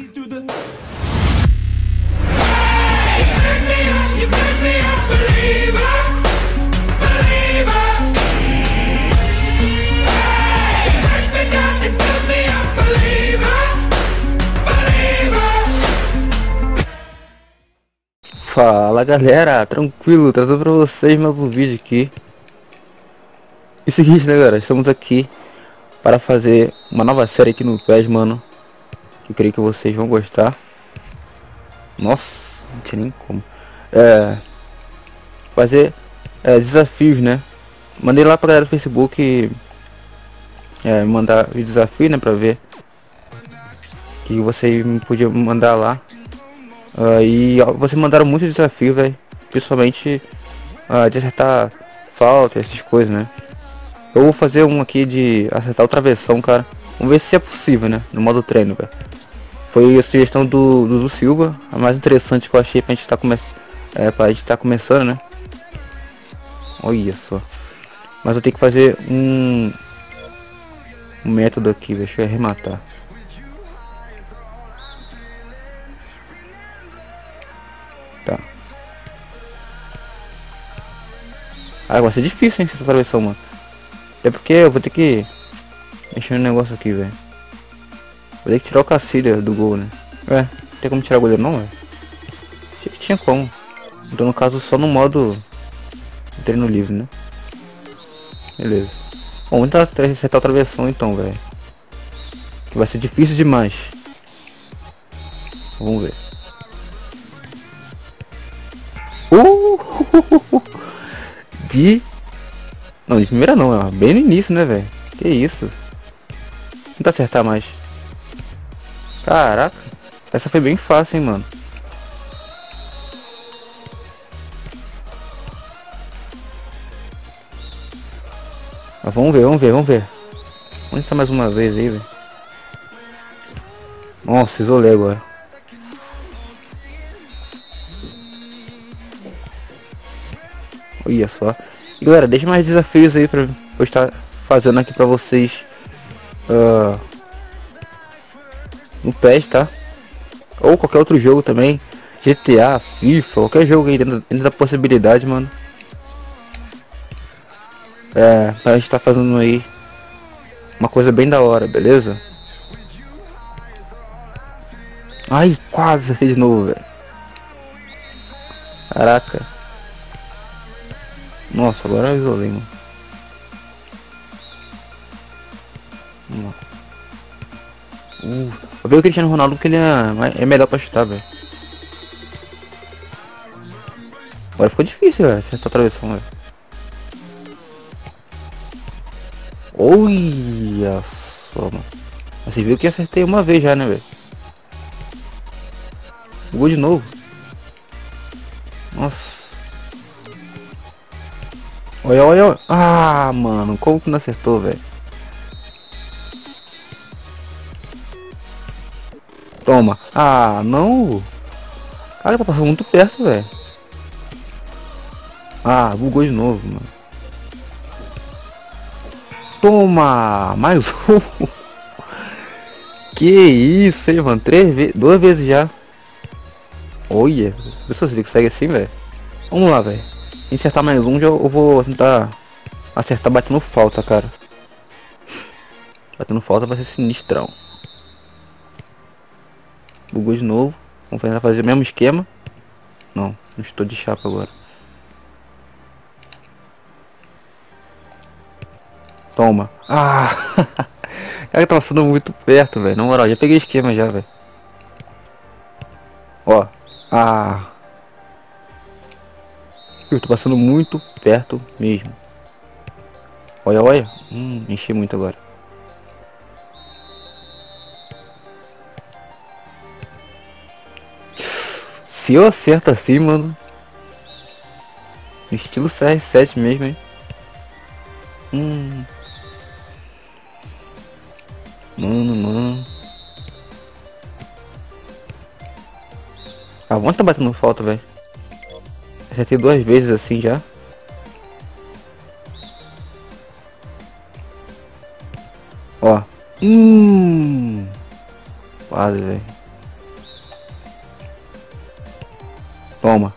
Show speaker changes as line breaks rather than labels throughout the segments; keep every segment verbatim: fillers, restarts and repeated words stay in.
to the. Hey, you make me up, you make me a believer, believer. Hey, you break me down, you build me up, believer, believer.
Fala galera, tranquilo, trazendo pra vocês mais um vídeo aqui. E o seguinte, né galera, estamos aqui para fazer uma nova série aqui no P E S, mano. Que eu creio que vocês vão gostar. Nossa, não tinha nem como. É, fazer é, desafios, né? Mandei lá pra galera do Facebook é, mandar o desafio, né? Pra ver que vocês me podiam mandar lá. Uh, e ó, vocês mandaram muitos desafios, velho. Principalmente uh, de acertar falta, essas coisas, né? Eu vou fazer um aqui de acertar o travessão, cara. Vamos ver se é possível, né? No modo treino, velho. Foi a sugestão do Dudu Silva, a mais interessante que eu achei pra gente tá começando. É, pra gente tá começando, né? Olha só. Mas eu tenho que fazer um, um método aqui, deixa eu arrematar. Tá. Ah, vai ser difícil, hein, essa travessão, mano. É porque eu vou ter que mexer no negócio aqui, velho. Vou ter que tirar o Cacilha do gol, né? É, não tem como tirar o goleiro não, velho? Achei que tinha como. Então no caso só no modo treino livre, né? Beleza. Bom, vamos tentar acertar a travessão então, velho. Que vai ser difícil demais. Vamos ver. Uh! De... Não, de primeira não, é bem no início, né, velho? Que isso? Vou tentar acertar mais. Caraca, essa foi bem fácil, hein, mano. Mas vamos ver, vamos ver, vamos ver. Vamos tentar mais uma vez aí, velho. Nossa, isolei agora. Olha só. E galera, deixa mais desafios aí pra eu estar fazendo aqui pra vocês. Uh, no P E S, tá? Ou qualquer outro jogo também. G T A, FIFA, qualquer jogo aí dentro, dentro da possibilidade, mano. É, pra gente tá fazendo aí uma coisa bem da hora, beleza? Ai, quase acertei de novo, velho. Caraca. Nossa, agora eu isolei, mano. Vamos lá. Uh, eu vi o Cristiano Ronaldo porque ele é, é melhor pra chutar, velho. Agora ficou difícil, velho, acertar a travessão, velho. Olha só, mano. Você viu que acertei uma vez já, né, velho? Gol de novo. Nossa. Olha, olha, olha. Ah, mano, como que não acertou, velho? Toma. Ah, não. Cara, tá passando muito perto, velho. Ah, bugou de novo, mano. Toma. Mais um. Que isso, hein, mano. Três vezes. Duas vezes já. Olha. Pessoal, você consegue assim, velho? Vamos lá, velho. Se acertar mais um, já eu vou tentar acertar batendo falta, cara. Batendo falta vai ser sinistrão. Bugou de novo. Vamos tentar fazer o mesmo esquema. Não, não estou de chapa agora. Toma. Ah! Cara, tá passando muito perto, velho. Na moral, já peguei esquema já, velho. Ó. Ah! Eu tô passando muito perto mesmo. Olha, olha. Hum, enchi muito agora. Se eu acerto assim, mano. Estilo C R sete mesmo, hein. Hum. Mano, mano. Ah, vamos tá batendo falta, velho. Acertei duas vezes assim já. Ó. Hum. Quase, velho. Toma.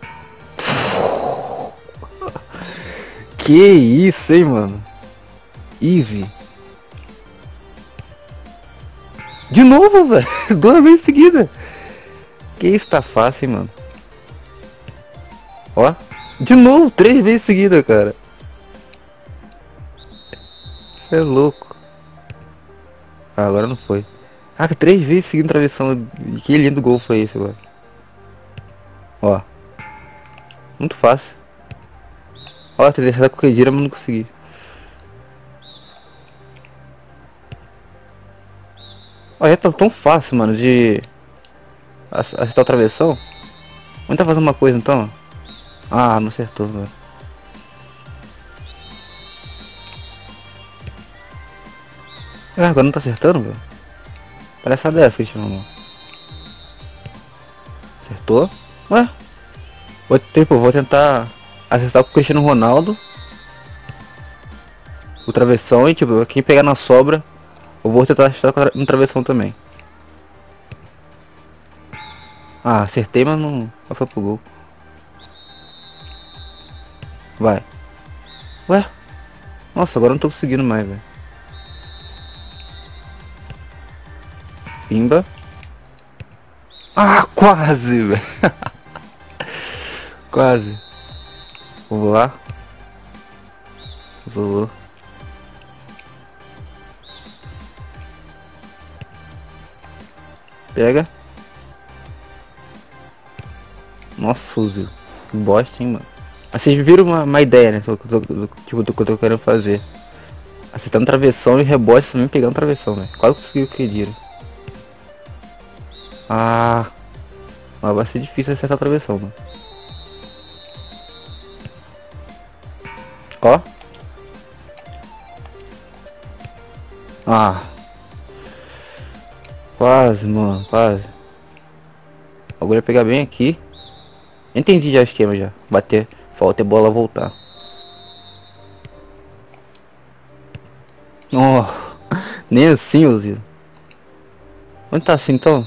Que isso, hein, mano. Easy. De novo, velho. Duas vezes seguida. Que isso, tá fácil, hein, mano. Ó. De novo, três vezes seguida, cara. Você é louco. Ah, agora não foi. Ah, que três vezes seguindo travessão. Que lindo gol foi esse agora. Ó. Muito fácil. Ó, tentei acertar com o Kedira, mas não consegui. Ó, já tá tão fácil, mano, de acertar o travessão. Vamos tentar fazer uma coisa então. Ah, não acertou, velho. Ah, agora não tá acertando, velho. Parece a dessa, Cristiano. Acertou. Ué? Vou, tipo, vou tentar acertar com o Cristiano Ronaldo. O travessão e, tipo, quem pegar na sobra, eu vou tentar acertar no travessão também. Ah, acertei, mas não, não foi pro gol. Vai. Ué? Nossa, agora eu não tô conseguindo mais, velho. Pimba. Ah, quase, velho. Quase. Vou lá. Vou. Pega. Nossa, Zil. Que bosta, hein, mano. Vocês viram uma, uma ideia, né? Do, do, do, tipo, do que eu tô querendo fazer. Acertando travessão e rebote também pegando travessão, velho. Quase conseguiu o que queria. Ah. Mas vai ser difícil acertar a travessão, mano. Ó. Ah. Quase, mano. Quase. Agora ia pegar bem aqui. Entendi já o esquema já. Bater. Falta a bola voltar. Oh. Nem assim, Ozil. Onde tá assim então?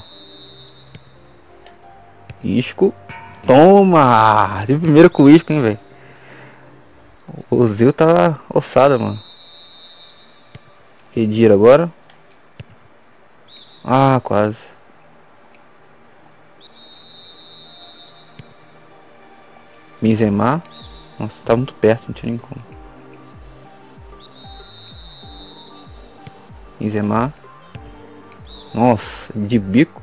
Isco. Toma! De primeiro com o Isco, hein, velho. O Zil tá ossada, mano. Pedir agora. Ah, quase. Benzema. Nossa, tá muito perto, não tinha nem como. Benzema. Nossa, de bico.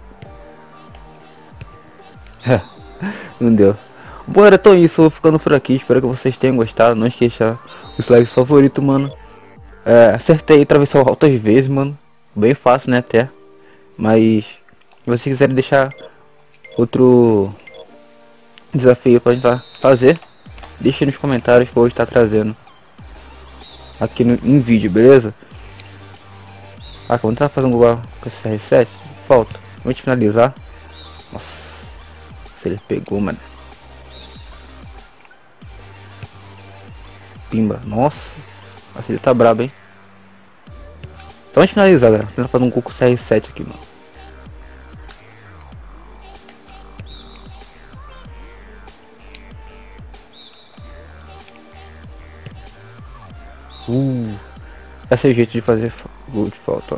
Não deu. Bom, era então isso, eu vou ficando por aqui. Espero que vocês tenham gostado. Não esqueça os likes favoritos, mano. É, acertei travessão altas vezes, mano. Bem fácil, né, até. Mas se vocês quiserem deixar outro desafio pra gente fazer, deixe nos comentários que eu vou estar trazendo aqui no, em vídeo, beleza? Ah, vamos tentar fazer um gol com esse R sete. Falta. Vamos finalizar. Nossa, se ele pegou, mano. Pimba. Nossa. Nossa, ele tá brabo, hein? Então vamos finalizar, galera. Vamos fazer um gol com o R sete aqui, mano. Uh, esse é o jeito de fazer gol de falta, ó.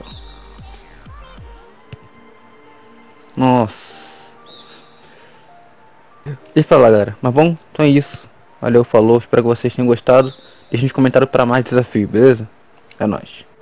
Nossa. Deixa eu falar, galera. Mas bom, então é isso. Valeu, falou. Espero que vocês tenham gostado. Deixe nos comentários para mais desafio, beleza? É nóis.